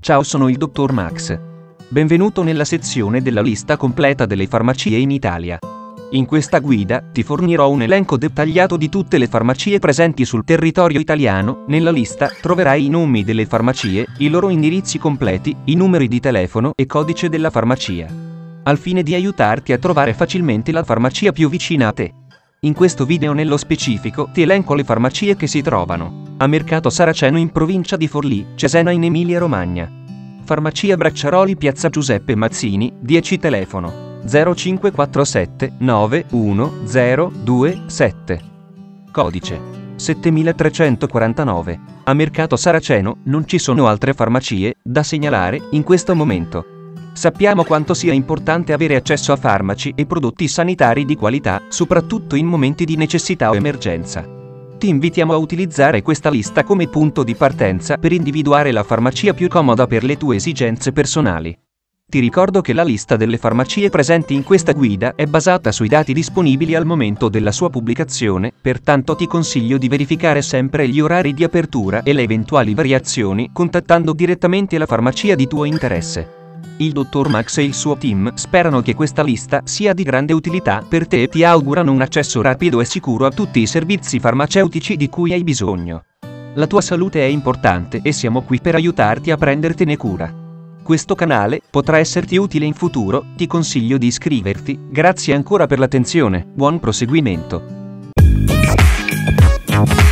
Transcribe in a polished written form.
Ciao, sono il dottor Max. Benvenuto nella sezione della lista completa delle farmacie in Italia. In questa guida ti fornirò un elenco dettagliato di tutte le farmacie presenti sul territorio italiano. Nella lista troverai i nomi delle farmacie, i loro indirizzi completi, i numeri di telefono e codice della farmacia, al fine di aiutarti a trovare facilmente la farmacia più vicina a te. In questo video nello specifico ti elenco le farmacie che si trovano a Mercato Saraceno in provincia di Forlì, Cesena in Emilia-Romagna. Farmacia Bracciaroli, piazza Giuseppe Mazzini, 10 telefono 0547 91027. Codice 7349. A Mercato Saraceno non ci sono altre farmacie da segnalare in questo momento. Sappiamo quanto sia importante avere accesso a farmaci e prodotti sanitari di qualità, soprattutto in momenti di necessità o emergenza. Ti invitiamo a utilizzare questa lista come punto di partenza per individuare la farmacia più comoda per le tue esigenze personali. Ti ricordo che la lista delle farmacie presenti in questa guida è basata sui dati disponibili al momento della sua pubblicazione, pertanto ti consiglio di verificare sempre gli orari di apertura e le eventuali variazioni contattando direttamente la farmacia di tuo interesse. Il dottor Max e il suo team sperano che questa lista sia di grande utilità per te e ti augurano un accesso rapido e sicuro a tutti i servizi farmaceutici di cui hai bisogno. La tua salute è importante e siamo qui per aiutarti a prendertene cura. Questo canale potrà esserti utile in futuro, ti consiglio di iscriverti. Grazie ancora per l'attenzione, buon proseguimento.